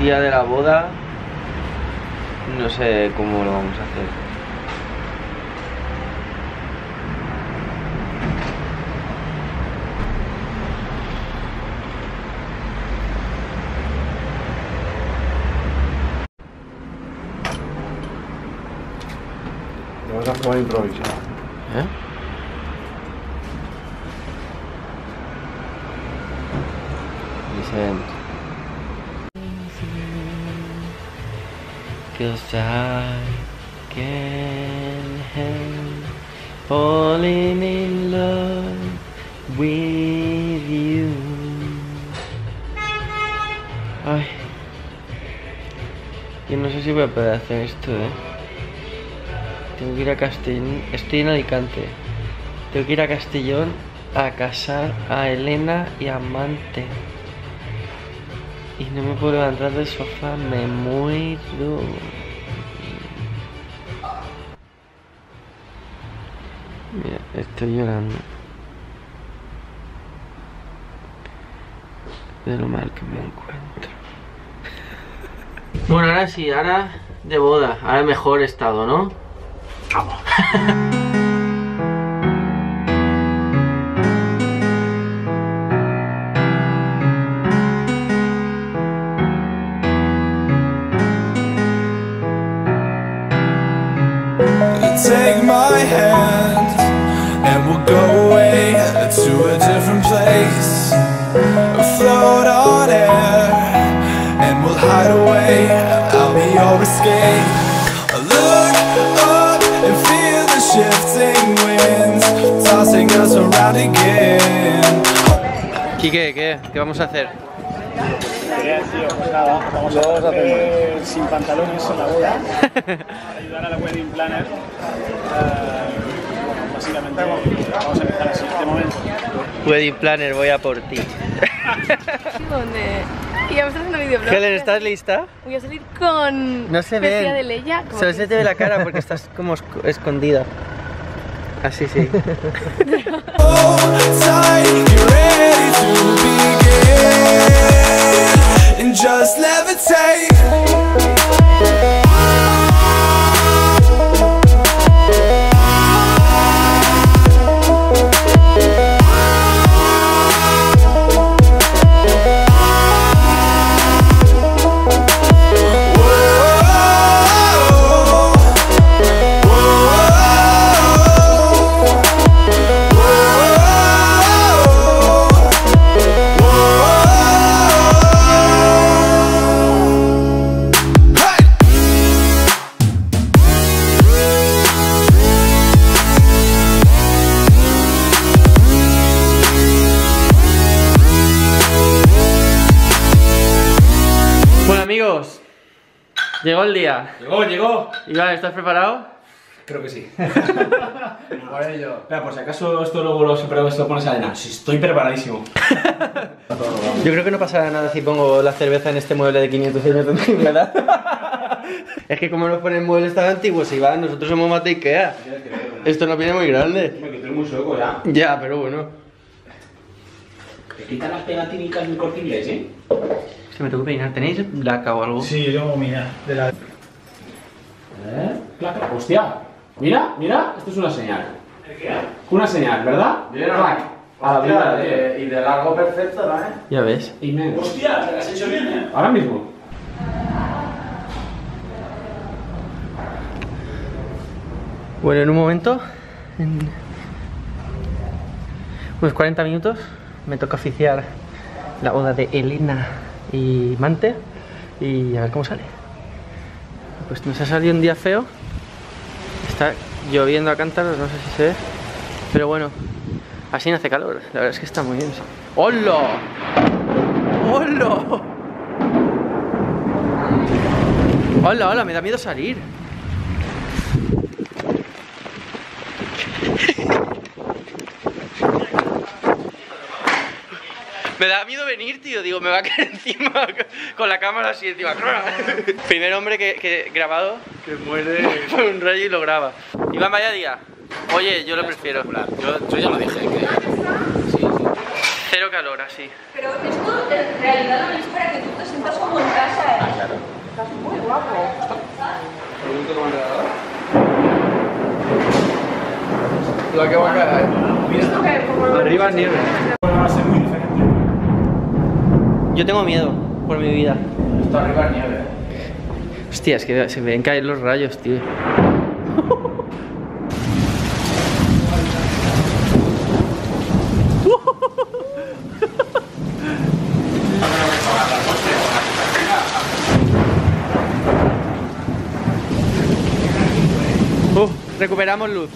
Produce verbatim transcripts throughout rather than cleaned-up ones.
día de la boda no sé cómo lo vamos a hacer. Vamos a jugar improvisado. ¿Eh? Listen. Cause I can't help falling in love with you. Ay. Yo no sé si voy a poder hacer esto, eh. Tengo que ir a Castellón. Estoy en Alicante. Tengo que ir a Castellón a casar a Elena y a Mante. Y no me puedo levantar del sofá, me muero. Mira, estoy llorando de lo mal que me encuentro. Bueno, ahora sí, ahora de boda, ahora mejor estado, ¿no? Vamos. Take my hand and we'll go away to a different place. Float on air and we'll hide away. I'll be your escape. Look up and feel the shifting winds tossing us around again. Quique, ¿qué? ¿Qué vamos a hacer? Tío, pues nada, vamos a hacer sin pantalones en la boda para ayudar a la wedding planner. Uh, básicamente vamos a empezar así de momento. Wedding planner, voy a por ti. ¿Dónde? Y vamos a hacer un videoblog. Helen, ¿estás lista? Voy a salir con No se vestida ve. de Leia. como Solo que- se te ve la cara porque estás como esco- escondida. Así sí. Hold tight, get ready to begin and just levitate. Bueno amigos, llegó el día. Llegó, llegó. Iván, ¿estás preparado? Creo que sí. Por ello. Espera, por si acaso esto luego lo, siempre lo pones a Elena. Sí, estoy preparadísimo. Yo creo que no pasará nada si pongo la cerveza en este mueble de quinientos años de antigüedad. Es que como nos ponen muebles tan antiguos, Iván, nosotros somos más de Ikea. Esto nos viene muy grande. Me quedé muy sueco ya. Ya, pero bueno. Te quitan las pegatinicas muy cortibles, ¿eh? Se me tengo que peinar. ¿Tenéis laca o algo? Sí, yo tengo mira, de la... ¿Eh? Claro, hostia. Mira, mira, esto es una señal. Una señal, ¿verdad? Clac. A la primera, tío. Y de largo perfecto, ¿no? Ya ves. Inmenso. ¡Hostia! ¿Te la has hecho bien, eh? Ahora mismo. Bueno, en un momento, en unos cuarenta minutos, me toca oficiar la boda de Elena y Mante y a ver cómo sale. Pues nos ha salido un día feo, está lloviendo a cántaros, no sé si se ve, pero bueno, así no hace calor, la verdad es que está muy bien. ¡Hola! ¡Hola! ¡Hola, hola! Me da miedo salir. Me da miedo venir, tío. Digo, me va a caer encima con la cámara así encima. Primer hombre que, que grabado que muere por un rayo y lo graba. Iván, vaya día. Oye, yo lo prefiero. Yo, yo ya lo dije. Que... Sí, sí. Cero calor así. Pero esto en realidad lo es para que tú te sientas como en casa, ¿eh? Ah, claro. Estás muy guapo. Lo que va a caer. ¿Esto qué? Como lo- Arriba nieve. Va a ser muy diferente. Yo tengo miedo por mi vida. Esto arriba es nieve. Hostia, es que se ven caer los rayos, tío. Uh, recuperamos luz.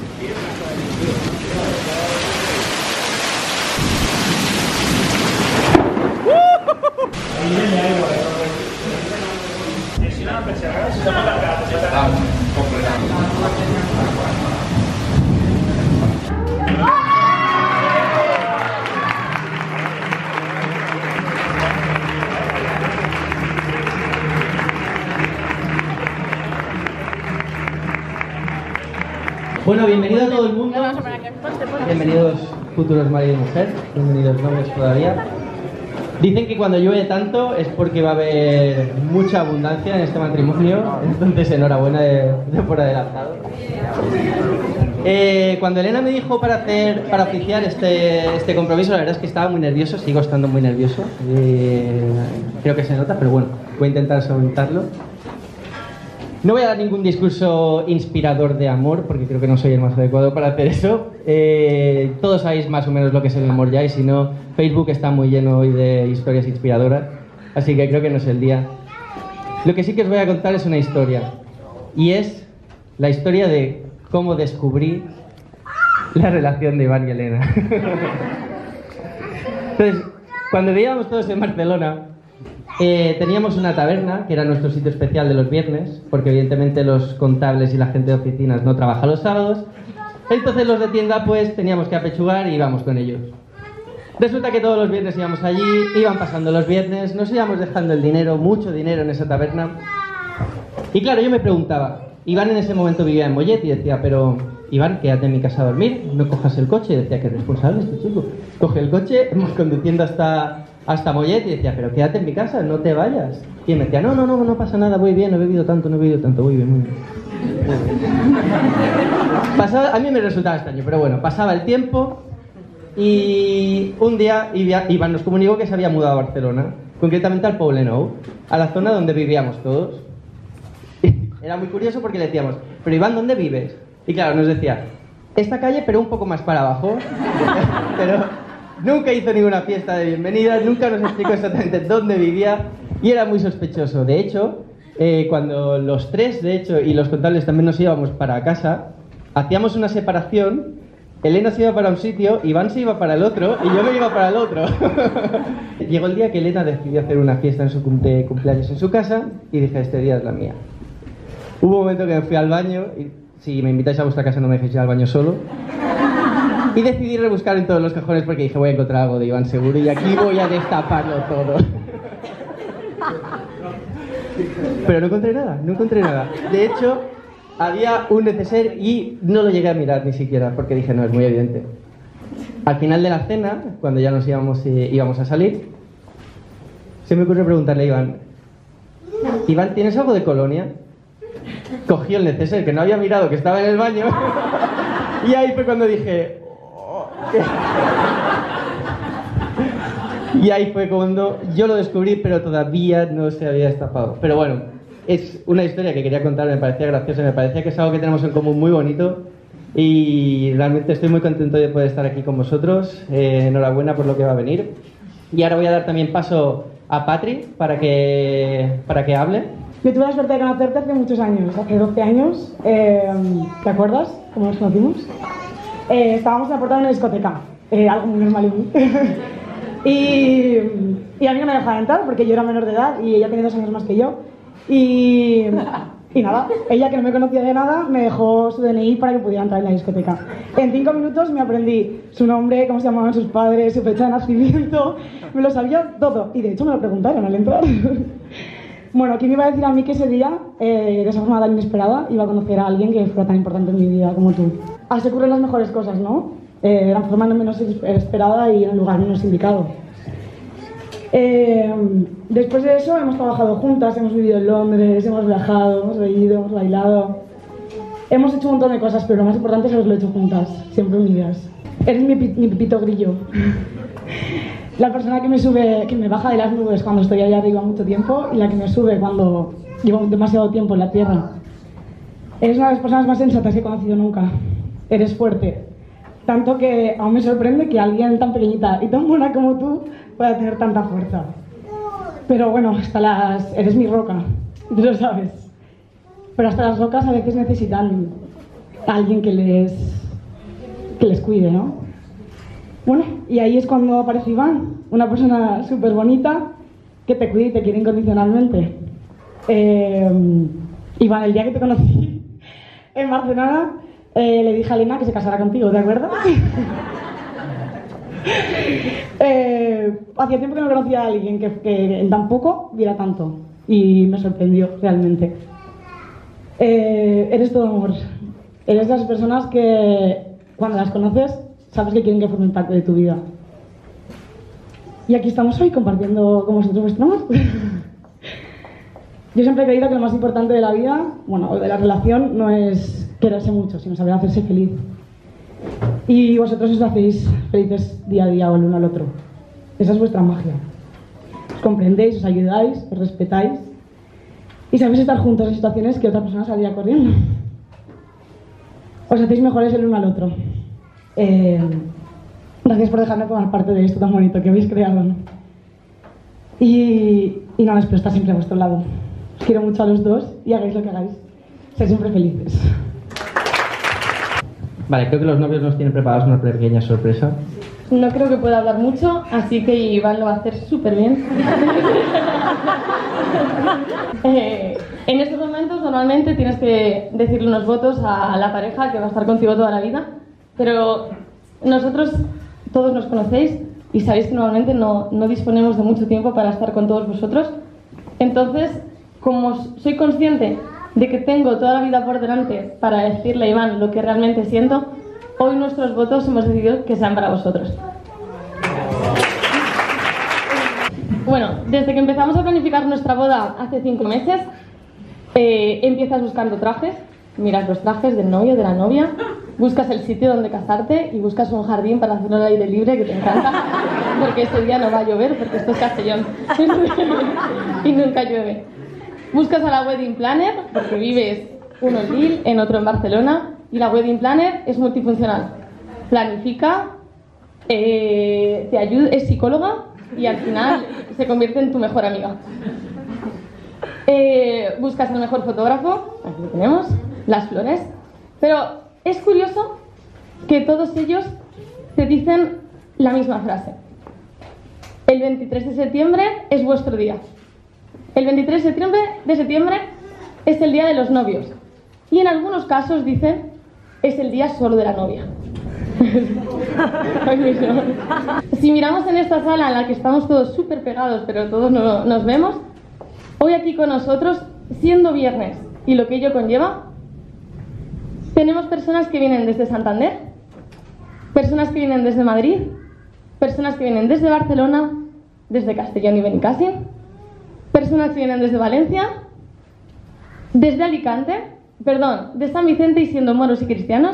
Bueno, bienvenido a todo el mundo. Bienvenidos futuros marido y mujer. Bienvenidos novios todavía. Dicen que cuando llueve tanto es porque va a haber mucha abundancia en este matrimonio. Entonces, enhorabuena de, de por adelantado. Eh, cuando Elena me dijo para hacer, para oficiar este, este compromiso, la verdad es que estaba muy nervioso. Sigo estando muy nervioso. Eh, creo que se nota, pero bueno, voy a intentar solventarlo. No voy a dar ningún discurso inspirador de amor, porque creo que no soy el más adecuado para hacer eso. Eh, todos sabéis más o menos lo que es el amor ya, y si no, Facebook está muy lleno hoy de historias inspiradoras, así que creo que no es el día. Lo que sí que os voy a contar es una historia, y es la historia de cómo descubrí la relación de Iván y Elena. Entonces, cuando vivíamos todos en Barcelona, Eh, teníamos una taberna, que era nuestro sitio especial de los viernes, porque evidentemente los contables y la gente de oficinas no trabaja los sábados. Entonces los de tienda pues teníamos que apechugar y íbamos con ellos. Resulta que todos los viernes íbamos allí, iban pasando los viernes, nos íbamos dejando el dinero, mucho dinero en esa taberna. Y claro, yo me preguntaba, Iván en ese momento vivía en Mollet y decía, pero Iván, quédate en mi casa a dormir, no cojas el coche. Y decía, qué responsable este chico. Coge el coche, vamos conduciendo hasta... hasta Mollet y decía, pero quédate en mi casa, no te vayas. Y me decía, no, no, no, no pasa nada, voy bien, no he bebido tanto, no he bebido tanto, voy bien, muy bien. Pasaba, a mí me resultaba extraño, pero bueno, pasaba el tiempo y un día Iván nos comunicó que se había mudado a Barcelona, concretamente al Poblenou, a la zona donde vivíamos todos. Y era muy curioso porque le decíamos, pero Iván, ¿dónde vives? Y claro, nos decía, esta calle, pero un poco más para abajo. pero... Nunca hizo ninguna fiesta de bienvenida, nunca nos explicó exactamente dónde vivía y era muy sospechoso. De hecho, eh, cuando los tres, de hecho, y los contables también nos íbamos para casa, hacíamos una separación, Elena se iba para un sitio, Iván se iba para el otro y yo me iba para el otro. Llegó el día que Elena decidió hacer una fiesta en su cumple, cumpleaños en su casa y dije, este día es la mía. Hubo un momento que me fui al baño y si me invitáis a vuestra casa no me dejéis ir al baño solo. Y decidí rebuscar en todos los cajones porque dije, voy a encontrar algo de Iván seguro y aquí voy a destaparlo todo. Pero no encontré nada, no encontré nada. De hecho, había un neceser y no lo llegué a mirar ni siquiera porque dije, no, es muy evidente. Al final de la cena, cuando ya nos íbamos, eh, íbamos a salir, se me ocurrió preguntarle a Iván, Iván, ¿tienes algo de colonia? Cogió el neceser que no había mirado, que estaba en el baño, y ahí fue cuando dije... Y ahí fue cuando yo lo descubrí, pero todavía no se había destapado. Pero bueno, es una historia que quería contar, me parecía graciosa, me parecía que es algo que tenemos en común muy bonito y realmente estoy muy contento de poder estar aquí con vosotros. Eh, enhorabuena por lo que va a venir. Y ahora voy a dar también paso a Patri para que, para que hable. Yo tuve la suerte de conocerte hace muchos años, hace doce años. Eh, ¿Te acuerdas cómo nos conocimos? Eh, estábamos en la puerta de una discoteca, eh, algo muy normal. y, y a mí no me dejaban entrar porque yo era menor de edad y ella tenía dos años más que yo. Y, y nada, ella que no me conocía de nada me dejó su D N I para que pudiera entrar en la discoteca. En cinco minutos me aprendí su nombre, cómo se llamaban sus padres, su fecha de nacimiento, me lo sabía todo. Y de hecho me lo preguntaron al entrar. Bueno, ¿quién me iba a decir a mí que ese día, eh, de esa forma tan inesperada, iba a conocer a alguien que fuera tan importante en mi vida como tú? Así ocurren las mejores cosas, ¿no? eh, de la forma menos esperada y en el lugar menos indicado. Eh, después de eso hemos trabajado juntas, hemos vivido en Londres, hemos viajado, hemos reído, hemos bailado. Hemos hecho un montón de cosas, pero lo más importante es que lo he hecho juntas, siempre unidas. Eres mi, mi Pepito Grillo. La persona que me sube, que me baja de las nubes cuando estoy allá arriba mucho tiempo y la que me sube cuando llevo demasiado tiempo en la tierra. Eres una de las personas más sensatas que he conocido nunca. Eres fuerte. Tanto que aún me sorprende que alguien tan pequeñita y tan buena como tú pueda tener tanta fuerza. Pero bueno, hasta las... eres mi roca, tú lo sabes. Pero hasta las rocas a veces necesitan a alguien que les, que les cuide, ¿no? Bueno, y ahí es cuando aparece Iván, una persona súper bonita que te cuida y te quiere incondicionalmente. Eh, Iván, el día que te conocí en Barcelona, eh, le dije a Elena que se casara contigo, ¿te acuerdas? eh, hacía tiempo que no conocía a alguien que, que en tan poco viera tanto y me sorprendió realmente. Eh, eres todo amor. Eres de las personas que cuando las conoces sabes que quieren que formen parte de tu vida. Y aquí estamos hoy compartiendo con vosotros vuestro amor. Yo siempre he creído que lo más importante de la vida, bueno, de la relación, no es quererse mucho, sino saber hacerse feliz. Y vosotros os hacéis felices día a día o el uno al otro. Esa es vuestra magia. Os comprendéis, os ayudáis, os respetáis y sabéis estar juntos en situaciones que otra persona salía corriendo. Os hacéis mejores el uno al otro. Eh, gracias por dejarme formar parte de esto tan bonito que habéis creado. Y, y nada, espero estar siempre a vuestro lado. Os quiero mucho a los dos y hagáis lo que hagáis. Sed siempre felices. Vale, creo que los novios nos tienen preparados una pequeña sorpresa. No creo que pueda hablar mucho, así que Iván lo va a hacer súper bien. eh, en estos momentos normalmente tienes que decirle unos votos a la pareja que va a estar contigo toda la vida, pero nosotros todos nos conocéis y sabéis que normalmente no, no disponemos de mucho tiempo para estar con todos vosotros. Entonces, como soy consciente de que tengo toda la vida por delante para decirle a Iván lo que realmente siento, hoy nuestros votos hemos decidido que sean para vosotros. Bueno, desde que empezamos a planificar nuestra boda hace cinco meses, eh, empiezas buscando trajes, miras los trajes del novio, de la novia, buscas el sitio donde casarte y buscas un jardín para hacerlo al aire libre, que te encanta, porque este día no va a llover, porque esto es Castellón y nunca llueve. Buscas a la wedding planner, porque vives uno en Lille, en otro en Barcelona, y la wedding planner es multifuncional. Planifica, eh, te ayuda, es psicóloga y al final se convierte en tu mejor amiga. Eh, buscas al mejor fotógrafo, aquí lo tenemos, las flores. Pero es curioso que todos ellos te dicen la misma frase. El veintitrés de septiembre es vuestro día. El veintitrés de septiembre, de septiembre es el día de los novios. Y en algunos casos dicen, es el día solo de la novia. Si miramos en esta sala en la que estamos todos súper pegados, pero todos no, nos vemos, hoy aquí con nosotros, siendo viernes y lo que ello conlleva, tenemos personas que vienen desde Santander, personas que vienen desde Madrid, personas que vienen desde Barcelona, desde Castellón y Benicàssim, personas que vienen desde Valencia, desde Alicante, perdón, de San Vicente y siendo moros y cristianos,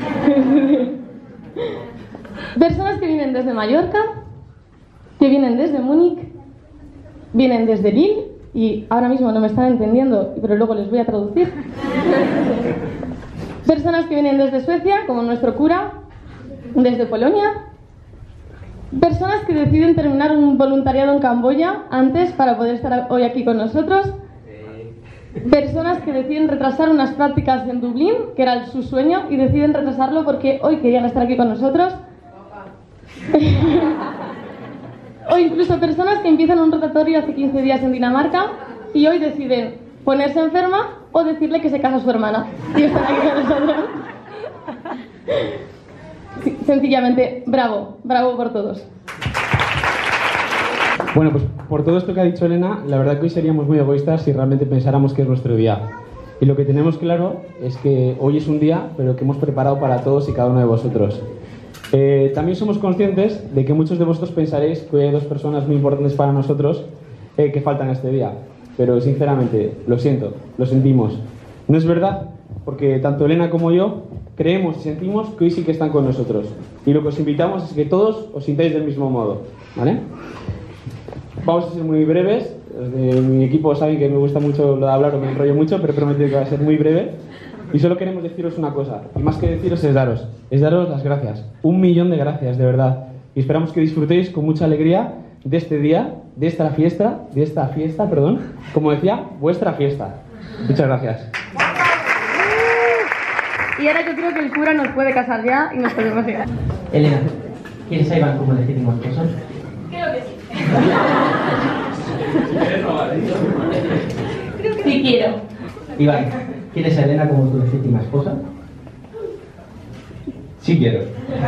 personas que vienen desde Mallorca, que vienen desde Múnich, vienen desde Lille, y ahora mismo no me están entendiendo, pero luego les voy a traducir. Personas que vienen desde Suecia, como nuestro cura, desde Polonia. Personas que deciden terminar un voluntariado en Camboya antes para poder estar hoy aquí con nosotros. Personas que deciden retrasar unas prácticas en Dublín, que era su sueño, y deciden retrasarlo porque hoy querían estar aquí con nosotros. O incluso personas que empiezan un rotatorio hace quince días en Dinamarca y hoy deciden ponerse enferma o decirle que se casa a su hermana y están aquí con nosotros. Sí, sencillamente, bravo, bravo por todos. Bueno, pues por todo esto que ha dicho Elena, la verdad que hoy seríamos muy egoístas si realmente pensáramos que es nuestro día. Y lo que tenemos claro es que hoy es un día, pero que hemos preparado para todos y cada uno de vosotros. Eh, también somos conscientes de que muchos de vosotros pensaréis que hay dos personas muy importantes para nosotros eh, que faltan este día. Pero sinceramente, lo siento, lo sentimos. No es verdad, porque tanto Elena como yo creemos y sentimos que hoy sí que están con nosotros. Y lo que os invitamos es que todos os sintáis del mismo modo, ¿vale? Vamos a ser muy breves. Desde mi equipo saben que me gusta mucho lo de hablar o me enrollo mucho, pero prometo que va a ser muy breve. Y solo queremos deciros una cosa, y más que deciros es daros, es daros las gracias. Un millón de gracias, de verdad. Y esperamos que disfrutéis con mucha alegría de este día, de esta fiesta, de esta fiesta, perdón, como decía, vuestra fiesta. Muchas gracias. Y ahora yo creo que el cura nos puede casar ya y nos podemos ir. Elena, ¿quieres a Iván como legítimo esposo? Creo que sí. Sí quiero. Iván, ¿quieres a Elena como tu legítima esposa? Sí quiero.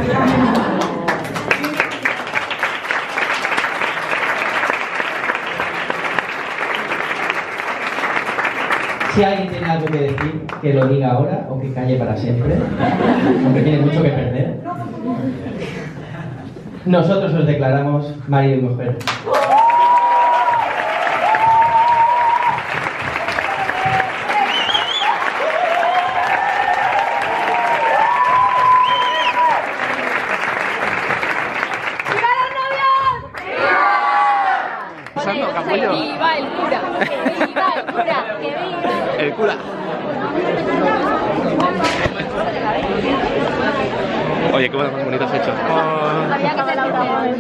Si alguien tiene algo que decir, que lo diga ahora o que calle para siempre, aunque tiene mucho que perder. Nosotros os declaramos marido y mujer. ¡Viva el cura! ¡Que viva el cura! ¡Que viva El cura. Oye, qué más bonito has hecho. Oh. Había que hacer la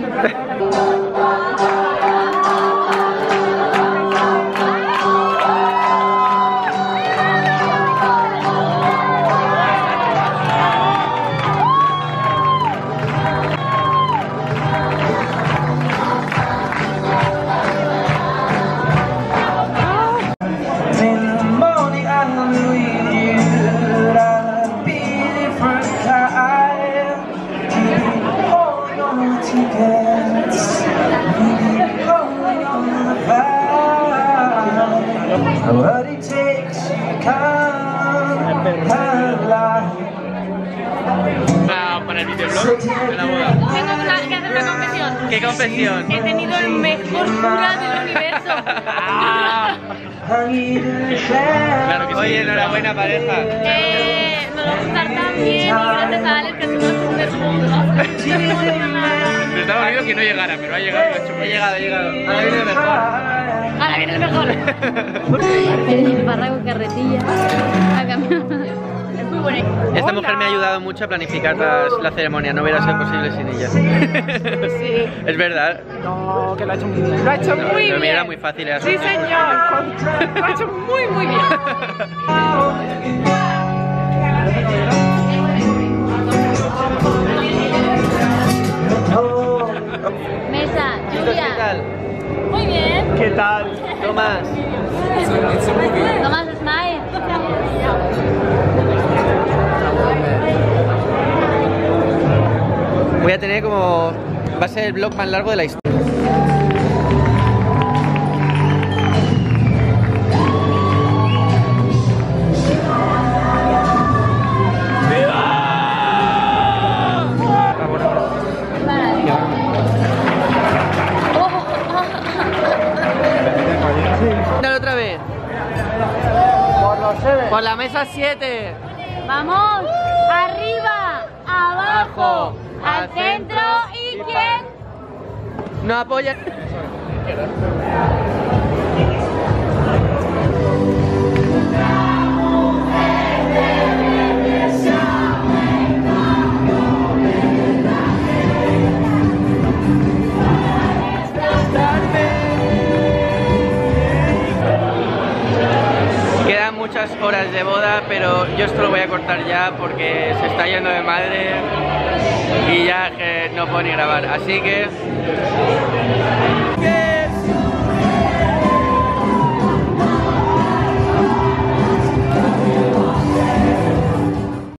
Para el videoblog de la boda. Tengo una, que hacer una confesión. ¿Qué confesión? He tenido el mejor cura del universo. Claro que sí. Oye, enhorabuena pareja. Eh, me va a gustar tan bien y gracias a Alex que ha sido súper hermoso. Me estaba viendo que no llegara, pero ha llegado y lo ha hecho muy He bien. llegado, he llegado. Ahora viene el mejor. Ahora viene el mejor. El espárrago carretilla. Ha cambiado. Es muy buena. Esta mujer me ha ayudado mucho a planificar las- la ceremonia, no hubiera sido posible sin ella. Sí. Es verdad. No, que lo ha hecho muy bien. Lo ha hecho No, muy pero bien. mira, era muy fácil. Era Sí, solo- señor. Con- Lo ha hecho muy, muy bien. Mesa, ¿Qué Julia. tal? Muy bien. ¿Qué tal? Tomás. Tomás Smile. Voy a tener como... Va a ser el vlog más largo de la historia. Dale otra vez. Por la mesa siete. Vamos. Arriba, abajo, Abajo, al al centro centro y y quién. No apoya. Quedan muchas horas de boda, pero yo esto lo voy a cortar ya porque se está yendo de madre y ya que no puedo ni grabar. Así que